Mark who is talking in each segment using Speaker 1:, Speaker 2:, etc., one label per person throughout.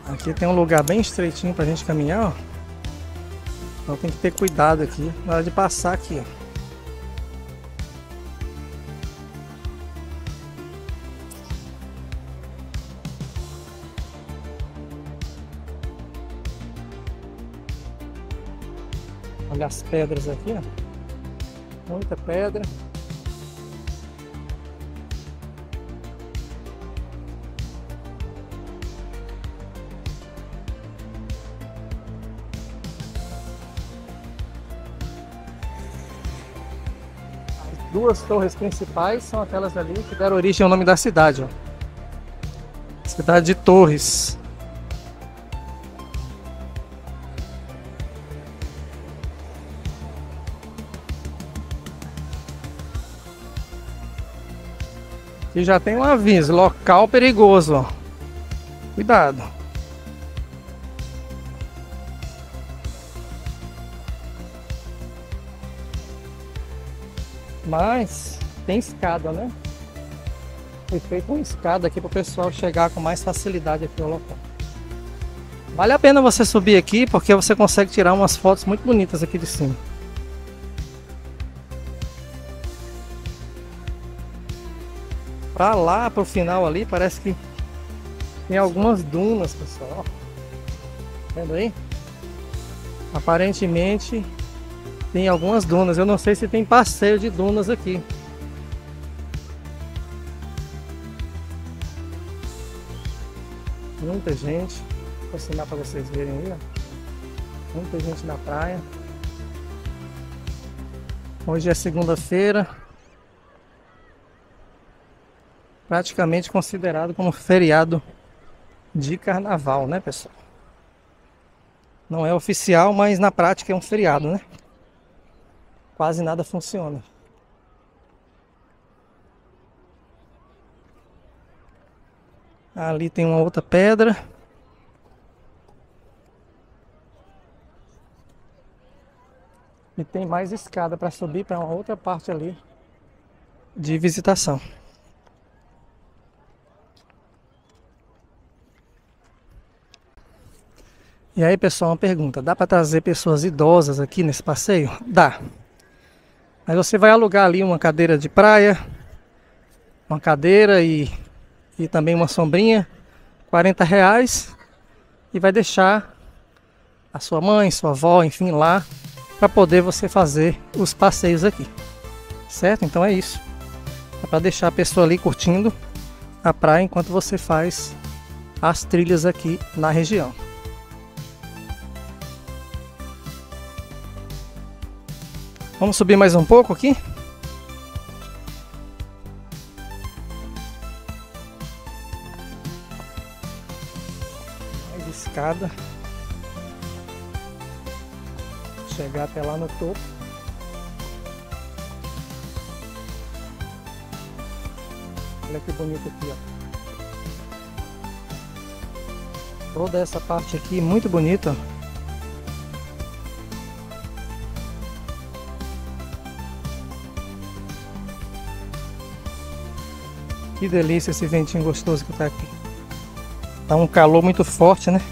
Speaker 1: Aqui tem um lugar bem estreitinho pra gente caminhar, ó. Então tem que ter cuidado aqui na hora de passar aqui, ó. Olha as pedras aqui, ó. Muita pedra. As duas torres principais são aquelas ali que deram origem ao nome da cidade, ó. Cidade de Torres. Aqui já tem um aviso, local perigoso, ó. Cuidado. Mas tem escada, né? Foi feita uma escada aqui para o pessoal chegar com mais facilidade aqui ao local. Vale a pena você subir aqui porque você consegue tirar umas fotos muito bonitas aqui de cima. Pra lá, pro final ali, parece que tem algumas dunas, pessoal. Tá vendo aí? Aparentemente tem algumas dunas. Eu não sei se tem passeio de dunas aqui. Muita gente. Vou aproximar para vocês verem aí, ó. Muita gente na praia. Hoje é segunda-feira. Praticamente considerado como feriado de carnaval, né, pessoal? Não é oficial, mas na prática é um feriado, né? Quase nada funciona. Ali tem uma outra pedra. E tem mais escada para subir para uma outra parte ali de visitação. E aí, pessoal, uma pergunta: dá para trazer pessoas idosas aqui nesse passeio? Dá. Mas você vai alugar ali uma cadeira de praia, uma cadeira e também uma sombrinha, R$ 40, e vai deixar a sua mãe, sua avó, enfim, lá para poder você fazer os passeios aqui, certo? Então é isso. É para deixar a pessoa ali curtindo a praia enquanto você faz as trilhas aqui na região. Vamos subir mais um pouco aqui? Mais escada. Chegar até lá no topo. Olha que bonito aqui, ó. Toda essa parte aqui muito bonita. Que delícia esse ventinho gostoso que tá aqui. Tá um calor muito forte, né?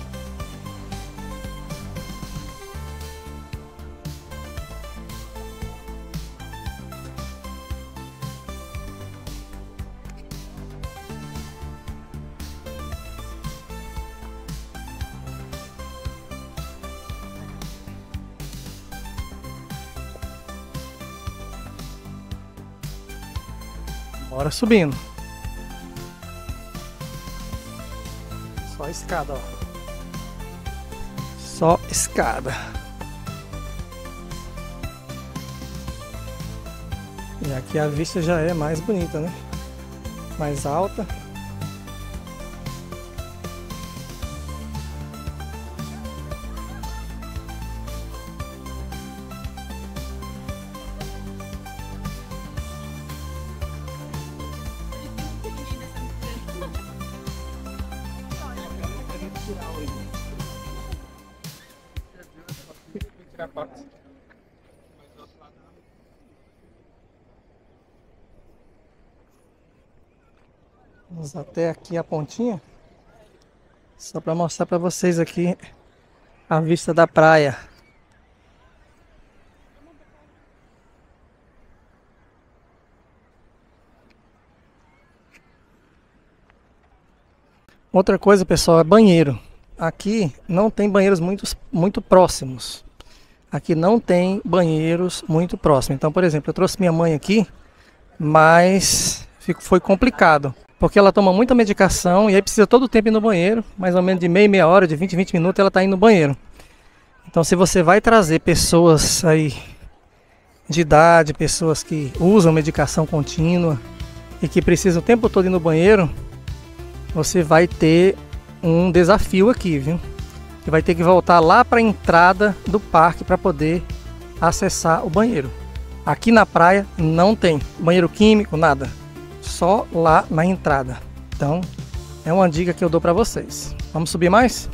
Speaker 1: Bora subindo. Só escada, ó. Só escada. E aqui a vista já é mais bonita, né? Mais alta. Vamos até aqui a pontinha. Só para mostrar para vocês aqui a vista da praia. Outra coisa, pessoal, é banheiro. Aqui não tem banheiros muito próximos. Aqui não tem banheiros muito próximos. Então, por exemplo, eu trouxe minha mãe aqui, mas foi complicado. Porque ela toma muita medicação e aí precisa todo o tempo ir no banheiro. Mais ou menos de meia hora, de 20 minutos ela está indo no banheiro. Então, se você vai trazer pessoas aí de idade, pessoas que usam medicação contínua e que precisam o tempo todo ir no banheiro, você vai ter um desafio aqui, viu? Você vai ter que voltar lá para a entrada do parque para poder acessar o banheiro. Aqui na praia não tem banheiro químico, nada. Só lá na entrada. Então, é uma dica que eu dou para vocês. Vamos subir mais?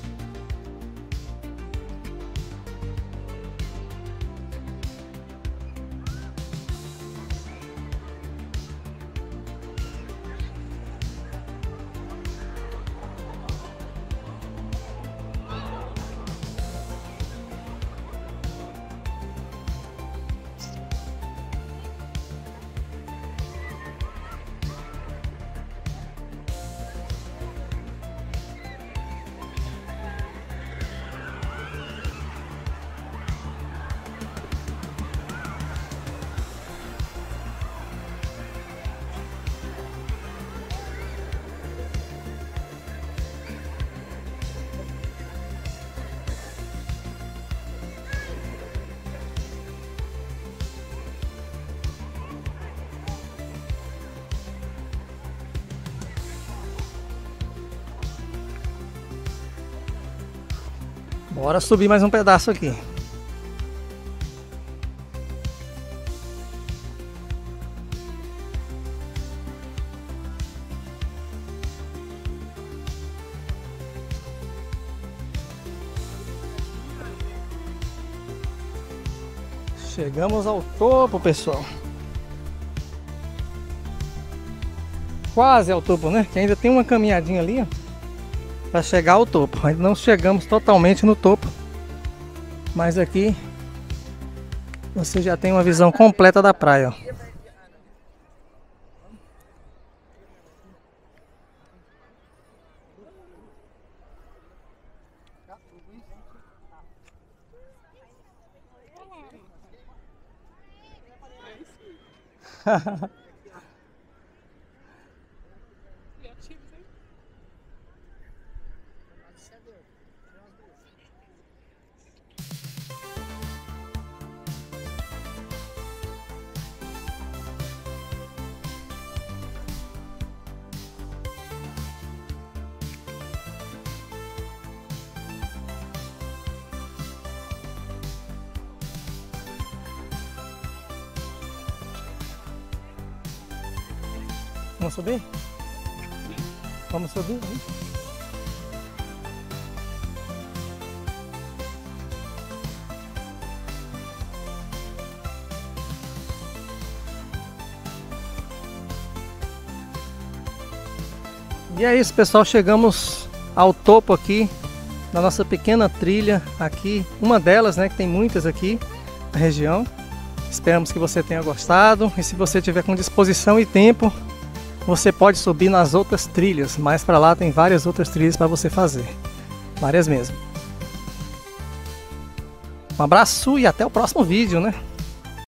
Speaker 1: Bora subir mais um pedaço aqui. Chegamos ao topo, pessoal. Quase ao topo, né? Que ainda tem uma caminhadinha ali, ó, para chegar ao topo. Ainda não chegamos totalmente no topo, mas aqui você já tem uma visão completa da praia, ó. Vamos subir? Vamos subir? E é isso, pessoal, chegamos ao topo aqui da nossa pequena trilha aqui, uma delas, né, que tem muitas aqui na região. Esperamos que você tenha gostado e se você tiver com disposição e tempo, você pode subir nas outras trilhas, mais para lá tem várias outras trilhas para você fazer, várias mesmo. Um abraço e até o próximo vídeo, né?